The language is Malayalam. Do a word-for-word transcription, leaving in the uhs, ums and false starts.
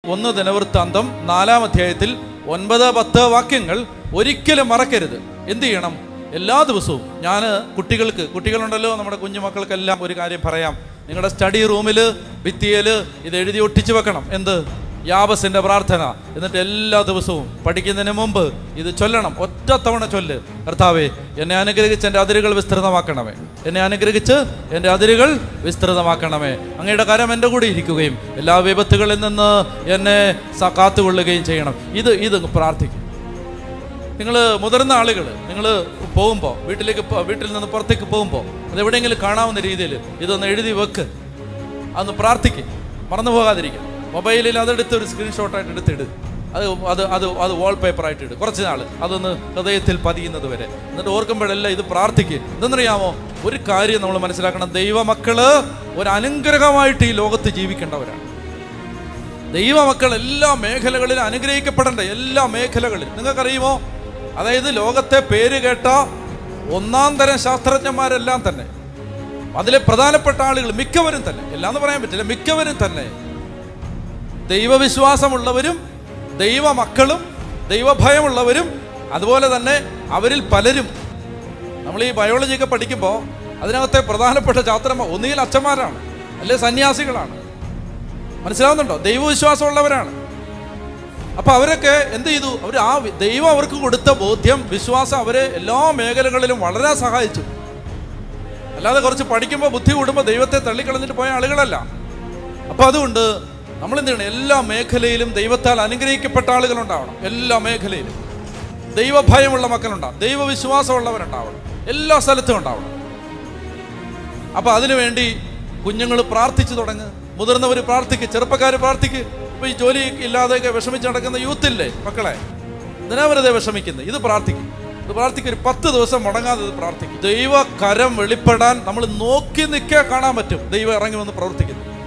ഒന്ന് ദിനവൃത്താന്തം നാലാം അധ്യായത്തിൽ ഒൻപത് പത്ത് വാക്യങ്ങൾ ഒരിക്കലും മറക്കരുത്. എന്ത് ചെയ്യണം? എല്ലാ ദിവസവും ഞാൻ കുട്ടികൾക്ക് കുട്ടികളുണ്ടല്ലോ നമ്മുടെ കുഞ്ഞുമക്കൾക്കെല്ലാം ഒരു കാര്യം പറയാം. നിങ്ങളുടെ സ്റ്റഡി റൂമിൽ ഭിത്തിയിൽ ഇത് എഴുതി ഒട്ടിച്ചു വെക്കണം. എന്ത്? യാബസിന്റെ പ്രാർത്ഥന. എന്നിട്ട് എല്ലാ ദിവസവും പഠിക്കുന്നതിന് മുമ്പ് ഇത് ചൊല്ലണം. ഒറ്റ തവണ ചൊല്ല്. കർത്താവേ, എന്നെ അനുഗ്രഹിച്ച് എൻ്റെ അതിരുകൾ വിസ്തൃതമാക്കണമേ. എന്നെ അനുഗ്രഹിച്ച് എൻ്റെ അതിരുകൾ വിസ്തൃതമാക്കണമേ. അങ്ങയുടെ കരം എൻ്റെ കൂടെ ഇരിക്കുകയും എല്ലാ വിപത്തുകളിൽ നിന്ന് എന്നെ കാത്തുകൊള്ളുകയും ചെയ്യണം. ഇത് ഇത് പ്രാർത്ഥിക്കും. നിങ്ങൾ മുതിർന്ന ആളുകൾ നിങ്ങൾ പോകുമ്പോൾ വീട്ടിലേക്ക് വീട്ടിൽ നിന്ന് പുറത്തേക്ക് പോകുമ്പോൾ അതെവിടെയെങ്കിലും കാണാവുന്ന രീതിയിൽ ഇതൊന്ന് എഴുതി വെക്ക്. അതൊന്ന് പ്രാർത്ഥിക്കും. മറന്നു പോകാതിരിക്കും. മൊബൈലിൽ അതെടുത്ത് ഒരു സ്ക്രീൻഷോട്ടായിട്ട് എടുത്തിട്. അത് അത് അത് അത് വാൾപേപ്പറായിട്ട് ഇട്. കുറച്ച് നാൾ അതൊന്ന് ഹൃദയത്തിൽ പതിയുന്നത് വരെ. എന്നിട്ട് ഓർക്കുമ്പോഴെല്ലാം ഇത് പ്രാർത്ഥിക്കുക. എന്തെന്നറിയാമോ? ഒരു കാര്യം നമ്മൾ മനസ്സിലാക്കണം. ദൈവമക്കള് ഒരു അനുഗ്രഹമായിട്ട് ഈ ലോകത്ത് ജീവിക്കേണ്ടവരാണ്. ദൈവമക്കൾ എല്ലാ മേഖലകളിലും അനുഗ്രഹിക്കപ്പെടേണ്ട. എല്ലാ മേഖലകളിലും നിങ്ങൾക്കറിയുമോ? അതായത് ലോകത്തെ പേര് കേട്ട ഒന്നാം തരം ശാസ്ത്രജ്ഞന്മാരെല്ലാം തന്നെ, അതിലെ പ്രധാനപ്പെട്ട ആളുകൾ മിക്കവരും തന്നെ, എല്ലാം എന്ന് പറയാൻ പറ്റില്ല, മിക്കവരും തന്നെ ദൈവവിശ്വാസമുള്ളവരും ദൈവമക്കളും ദൈവഭയമുള്ളവരും അതുപോലെ തന്നെ അവരിൽ പലരും. നമ്മൾ ഈ ബയോളജിയൊക്കെ പഠിക്കുമ്പോൾ അതിനകത്തെ പ്രധാനപ്പെട്ട ശാസ്ത്രജ്ഞന്മാർ ഒന്നുകിൽ അച്ഛന്മാരാണ്, അല്ലെ സന്യാസികളാണ്. മനസ്സിലാവുന്നുണ്ടോ? ദൈവവിശ്വാസമുള്ളവരാണ്. അപ്പൊ അവരൊക്കെ എന്ത് ചെയ്തു? അവർ ആ ദൈവം അവർക്ക് കൊടുത്ത ബോധ്യം, വിശ്വാസം അവരെ എല്ലാ മേഖലകളിലും വളരെ സഹായിച്ചു. അല്ലാതെ കുറച്ച് പഠിക്കുമ്പോൾ ബുദ്ധി കൂടുമ്പോൾ ദൈവത്തെ തള്ളിക്കളഞ്ഞിട്ട് പോയ ആളുകളല്ല. അപ്പൊ അതുകൊണ്ട് നമ്മൾ എന്ത് ചെയ്യണം? എല്ലാ മേഖലയിലും ദൈവത്താൽ അനുഗ്രഹിക്കപ്പെട്ട ആളുകളുണ്ടാവണം. എല്ലാ മേഖലയിലും ദൈവഭയമുള്ള മക്കളുണ്ടാവണം, ദൈവവിശ്വാസമുള്ളവരുണ്ടാവണം, എല്ലാ സ്ഥലത്തും ഉണ്ടാവണം. അപ്പൊ അതിനുവേണ്ടി കുഞ്ഞുങ്ങൾ പ്രാർത്ഥിച്ചു തുടങ്ങുക, മുതിർന്നവർ പ്രാർത്ഥിക്കുക, ചെറുപ്പക്കാർ പ്രാർത്ഥിക്കുക. ഇപ്പൊ ഈ ജോലി ഇല്ലാതെയൊക്കെ വിഷമിച്ച് നടക്കുന്ന യൂത്തില്ലേ മക്കളെ, ഇതിനാ വെറുതെ വിഷമിക്കുന്നത്. ഇത് പ്രാർത്ഥിക്കും. ഇത് പ്രാർത്ഥിക്കും. ഒരു പത്ത് ദിവസം മുടങ്ങാതെ ഇത് പ്രാർത്ഥിക്കും. ദൈവ കരം വെളിപ്പെടാൻ നമ്മൾ നോക്കി നിൽക്കാൻ കാണാൻ പറ്റും. ദൈവം ഇറങ്ങി വന്ന് പ്രവർത്തിക്കുന്നു.